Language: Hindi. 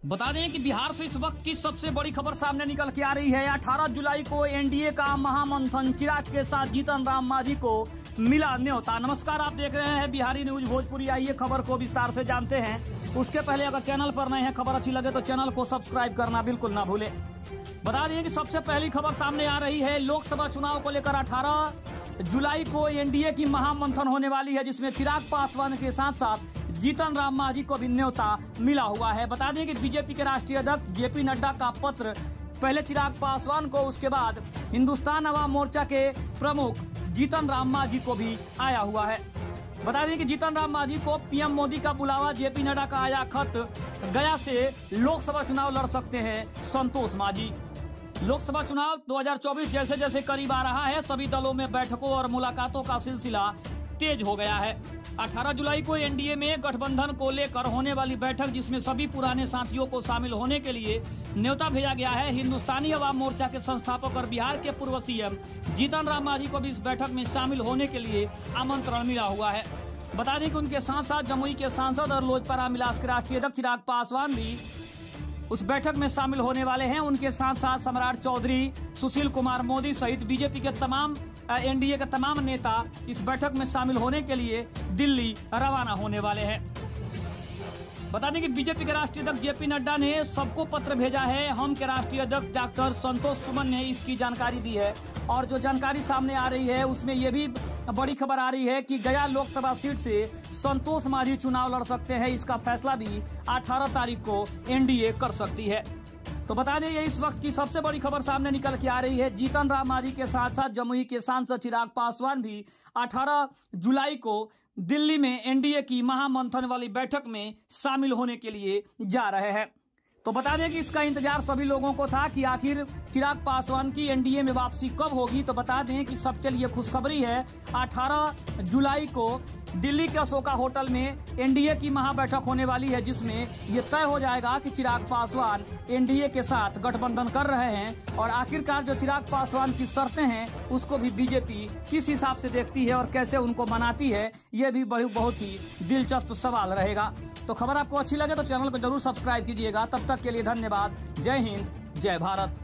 बता दें कि बिहार से इस वक्त की सबसे बड़ी खबर सामने निकल के आ रही है। 18 जुलाई को एनडीए का महामंथन, चिराग के साथ जीतन राम मांझी को मिला न्योता। नमस्कार, आप देख रहे हैं बिहारी न्यूज भोजपुरी। आइए खबर को विस्तार से जानते हैं। उसके पहले अगर चैनल पर नए हैं, खबर अच्छी लगे तो चैनल को सब्सक्राइब करना बिल्कुल ना भूले। बता दें कि सबसे पहली खबर सामने आ रही है। लोकसभा चुनाव को लेकर 18 जुलाई को एनडीए की महामंथन होने वाली है, जिसमें चिराग पासवान के साथ साथ जीतन राम मांझी को भी न्योता मिला हुआ है। बता दें कि बीजेपी के राष्ट्रीय अध्यक्ष जेपी नड्डा का पत्र पहले चिराग पासवान को, उसके बाद हिंदुस्तान अवाम मोर्चा के प्रमुख जीतन राम मांझी को भी आया हुआ है। बता दें कि जीतन राम मांझी को पीएम मोदी का बुलावा, जेपी नड्डा का आया खत। गया से लोकसभा चुनाव लड़ सकते हैं संतोष मांझी। लोकसभा चुनाव 2024 जैसे जैसे करीब आ रहा है, सभी दलों में बैठकों और मुलाकातों का सिलसिला तेज हो गया है। 18 जुलाई को एनडीए में गठबंधन को लेकर होने वाली बैठक, जिसमें सभी पुराने साथियों को शामिल होने के लिए न्योता भेजा गया है। हिंदुस्तानी अवाम मोर्चा के संस्थापक और बिहार के पूर्व सीएम जीतन राम मांझी को भी इस बैठक में शामिल होने के लिए आमंत्रण मिला हुआ है। बता दें कि उनके साथ साथ जमुई के सांसद और लोजपा रामविलास के राष्ट्रीय अध्यक्ष चिराग पासवान भी उस बैठक में शामिल होने वाले हैं। उनके साथ साथ सम्राट चौधरी, सुशील कुमार मोदी सहित बीजेपी के तमाम एनडीए के तमाम नेता इस बैठक में शामिल होने के लिए दिल्ली रवाना होने वाले हैं। बता दें कि बीजेपी के राष्ट्रीय अध्यक्ष जेपी नड्डा ने सबको पत्र भेजा है। हम के राष्ट्रीय अध्यक्ष डॉक्टर संतोष सुमन ने इसकी जानकारी दी है, और जो जानकारी सामने आ रही है उसमें ये भी बड़ी खबर आ रही है कि गया लोकसभा सीट से संतोष मांझी चुनाव लड़ सकते हैं। इसका फैसला भी 18 तारीख को एनडीए कर सकती है। तो बता दें, ये इस वक्त की सबसे बड़ी खबर सामने निकल के आ रही है। जीतन राम मांझी के साथ साथ जमुई के सांसद चिराग पासवान भी 18 जुलाई को दिल्ली में एनडीए की महामंथन वाली बैठक में शामिल होने के लिए जा रहे हैं। तो बता दें कि इसका इंतजार सभी लोगों को था कि आखिर चिराग पासवान की एनडीए में वापसी कब होगी। तो बता दें कि सबके लिए खुशखबरी है। 18 जुलाई को दिल्ली के अशोका होटल में एनडीए की महाबैठक होने वाली है, जिसमें ये तय हो जाएगा कि चिराग पासवान एनडीए के साथ गठबंधन कर रहे हैं, और आखिरकार जो चिराग पासवान की शर्तें हैं उसको भी बीजेपी किस हिसाब से देखती है और कैसे उनको मनाती है, ये भी बहुत ही दिलचस्प सवाल रहेगा। तो खबर आपको अच्छी लगे तो चैनल को जरूर सब्सक्राइब कीजिएगा। तब तक के लिए धन्यवाद। जय हिंद, जय भारत।